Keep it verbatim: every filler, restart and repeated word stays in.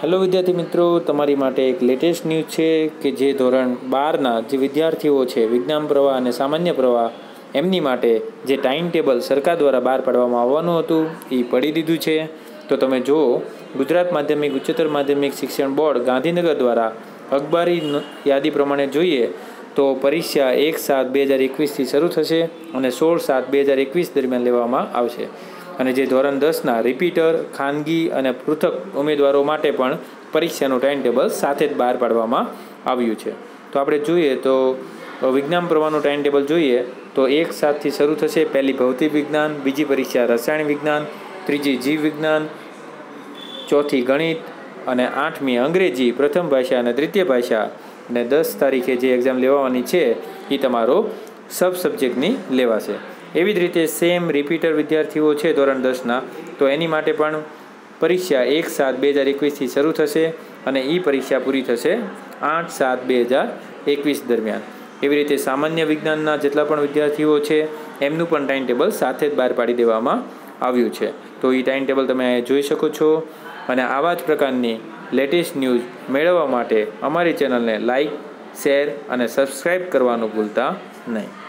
Hello વિદ્યાર્થી મિત્રો, તમારી માટે એક લેટેસ્ટ ન્યૂઝ છે કે જે ધોરણ બારના જે વિદ્યાર્થીઓ છે વિજ્ઞાન પ્રવાહ અને સામાન્ય પ્રવાહ એમની માટે જે ટાઈમ ટેબલ સરકાર દ્વારા બહાર પાડવામાં આવવાનું હતું એ પડી દીધું છે। તો તમે જુઓ, ગુજરાત માધ્યમિક ઉચ્ચતર માધ્યમિક શિક્ષણ બોર્ડ ગાંધીનગર દ્વારા અખબારી યાદી પ્રમાણે જોઈએ તો પરીક્ષા એક સાત બે હજાર એકવીસથી શરૂ થશે અને સોળ સાત બે હજાર એકવીસ દરમિયાન લેવામાં આવશે। અને જે ધોરણ દસના રિપીટર, ખાનગી અને પૃથક ઉમેદવારો માટે પણ પરીક્ષાનું ટાઈમ ટેબલ સાથે જ બહાર પાડવામાં આવ્યું છે। તો આપણે જોઈએ તો વિજ્ઞાન પ્રવાહનું ટાઈમ ટેબલ જોઈએ તો એક સાતથી શરૂ થશે। પહેલી ભૌતિક વિજ્ઞાન, બીજી પરીક્ષા રસાયણ વિજ્ઞાન, ત્રીજી જીવ વિજ્ઞાન, ચોથી ગણિત અને આઠમી અંગ્રેજી પ્રથમ ભાષા અને દ્વિતીય ભાષા। અને દસ તારીખે જે એક્ઝામ લેવાની છે એ તમારો સબ સબ્જેક્ટની લેવાશે। એવી જ રીતે સેમ રિપીટર વિદ્યાર્થીઓ છે ધોરણ દસના, તો એની માટે પણ પરીક્ષા એક સાત બે હજાર એકવીસથી શરૂ થશે અને એ પરીક્ષા પૂરી થશે આઠ સાત બે હજાર એકવીસ દરમિયાન। એવી રીતે સામાન્ય વિજ્ઞાનના જેટલા પણ વિદ્યાર્થીઓ છે એમનું પણ ટાઈમ ટેબલ સાથે જ બહાર પાડી દેવામાં આવ્યું છે। તો એ ટાઈમ ટેબલ તમે જોઈ શકો છો અને આવા જ પ્રકારની લેટેસ્ટ ન્યૂઝ મેળવવા માટે અમારી ચેનલને લાઇક, શેર અને સબસ્ક્રાઈબ કરવાનું ભૂલતા નહીં।